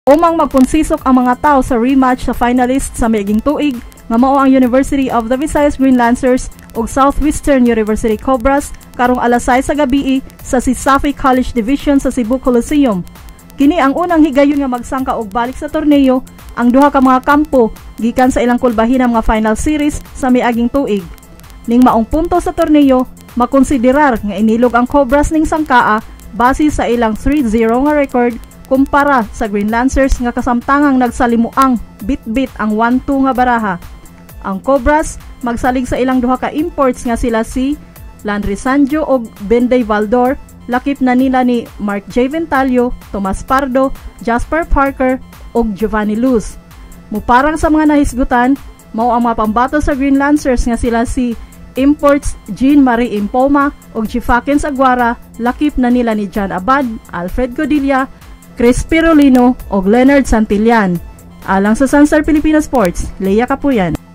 Umang magpunsisok ang mga tao sa rematch sa finalist sa miaging tuig nga mao ang University of the Visayas Green Lancers ug Southwestern University Cobras karong alas 6 sa gabii sa Sisafi College Division sa Cebu Coliseum. Kini ang unang higayon nga magsangka og balik sa torneo ang duha ka mga kampo gikan sa ilang kulbahinang mga final series sa miaging tuig. Ning maong punto sa torneo, makonsiderar nga inilog ang Cobras ning sangkaa base sa ilang 3-0 nga record kumpara sa Green Lancers nga kasamtangang nagsalimuang bit-bit ang 1-2 nga baraha. Ang Cobras magsalig sa ilang duha ka imports nga sila si Landry Sanjo og Benday Valdor, lakip na nila ni Mark J. Ventalio, Tomas Pardo, Jasper Parker og Giovanni Luz. Muparang sa mga nahisgutan, mao ang mga pambato sa Green Lancers nga sila si imports Jean-Marie Impoma og Jifakens Aguara, lakip na nila ni John Abad, Alfred Godilla, Chris Pirolino og Leonard Santillan. Alang sa Sunstar Pilipinas Sports, Leia Capuyan.